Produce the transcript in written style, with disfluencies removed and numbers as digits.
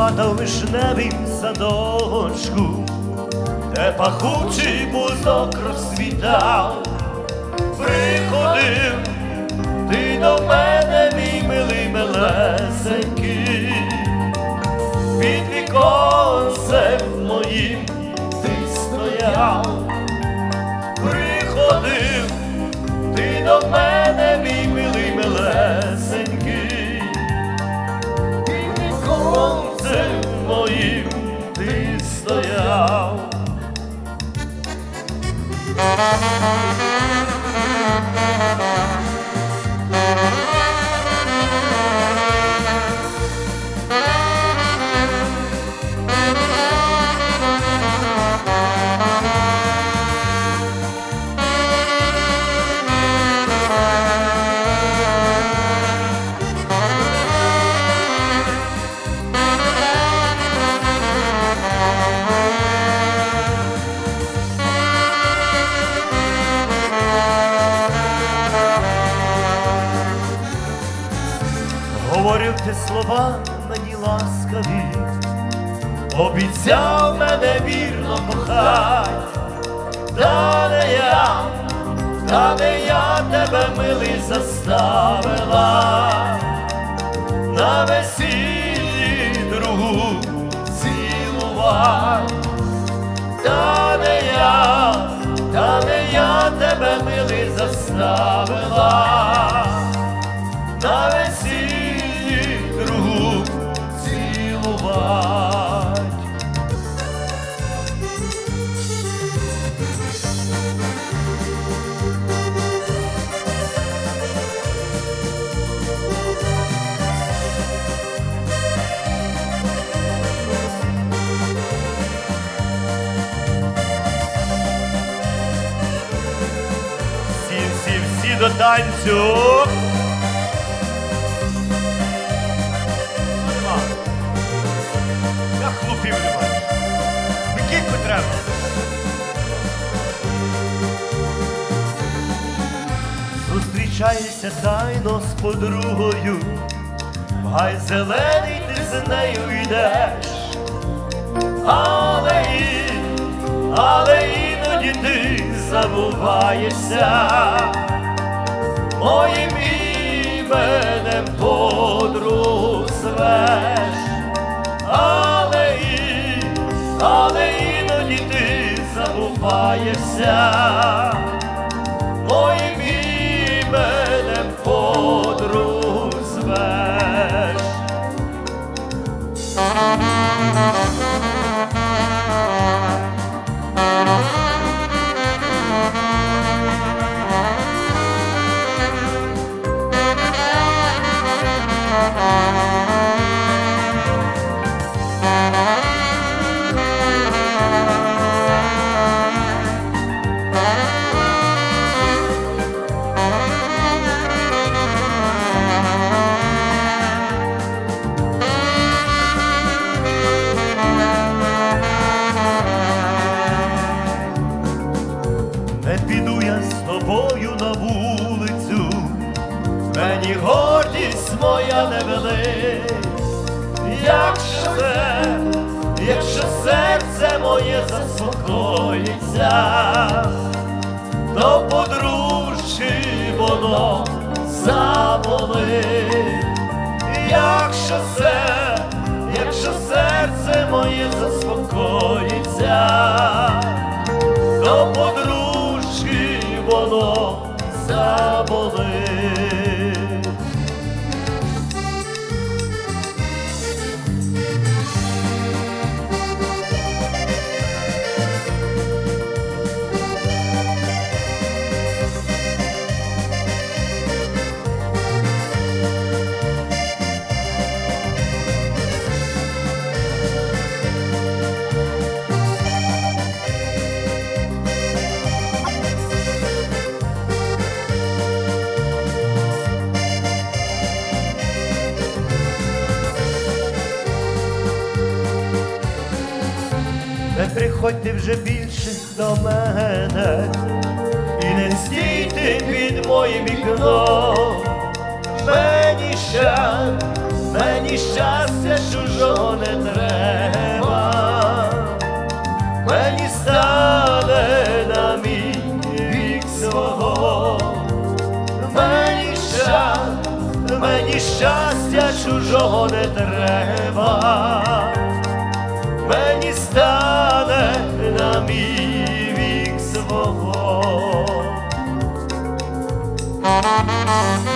хата в вишневім садочку, де пахучий бузок розцвітав. Приходив ти до мене, мій милий милесенький, під віконцем моїм ти стояв. Приходив ти до мене, мій милий милесенький, під віконцем моїм ти стояв. Говорив ти слова мені ласкаві, обіцяв мене вірно кохать. Та не я тебе, милий, заставила на весіллі другу цілувать. Та не я тебе, милий, заставила на весіллі другу цілувать. Всі до танцю. Я хлопів немає. Микільку треба. Зустрічаєшся тайно з подругою, гай зелений ти з нею йдеш. Але іноді ти забуваєшся моїм іменем подругу звеш. Але іноді ти забуваєшся моїм іменем подругу звеш. Не піду я з тобою на вулицю, мені гордість моя не велить. Якщо серце моє заспокоїться, то подружчі воно заболить. Якщо серце моє заспокоїться, то подружки воно заболить. Не приходьте вже більше до мене і не стійте під моїм вікном. мені щастя чужого не треба, мені стане на мій вік свого, мені щастя чужого не треба, мені стане на мій вік свого.